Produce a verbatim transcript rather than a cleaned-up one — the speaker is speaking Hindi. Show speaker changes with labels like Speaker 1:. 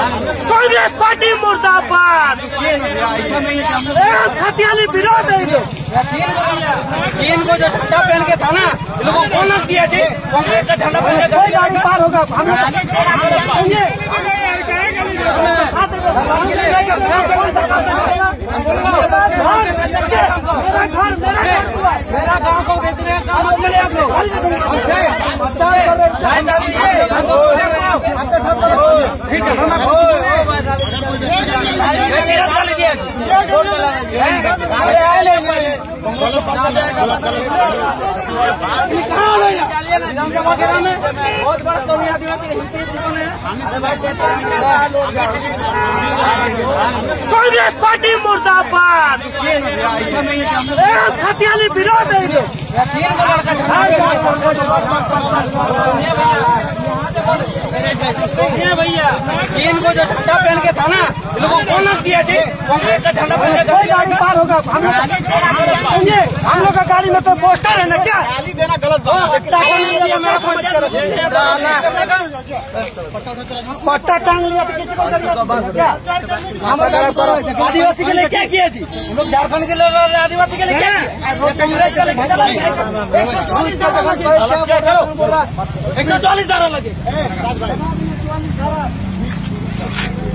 Speaker 1: कांग्रेस पार्टी मुर्दाबाद। खतियानी विरोध है।
Speaker 2: तीन को जो झंडा पहन के था ना, इन लोगों को कौन दिया थे? कांग्रेस का झंडा पहन के
Speaker 1: कोई गाड़ी पार होगा।
Speaker 2: मेरा गाँव को बेचने का काम मत करिए आप लोग। ठीक है, वगैरह में बहुत बड़ा कौमी आदिवासी
Speaker 1: कांग्रेस पार्टी मुर्दाबाद। खतियानी विरोध है।
Speaker 2: भैया तीन को जो झंडा पहन के था ना, इन लोगों को कौन दिया थे? कांग्रेस का झंडा पहन के
Speaker 1: कोई गाड़ी पार होगा। हम लोग का गाड़ी में तो पोस्टर है ना, क्या गाली देना गलत पट्टा टांग लिया तो किसी को क्या? हम
Speaker 2: आदिवासी के लिए क्या किया जी? हम लोग झारखंड के लोग आदिवासी के लिए क्या किया? एक सौ चालीस धारा लगे।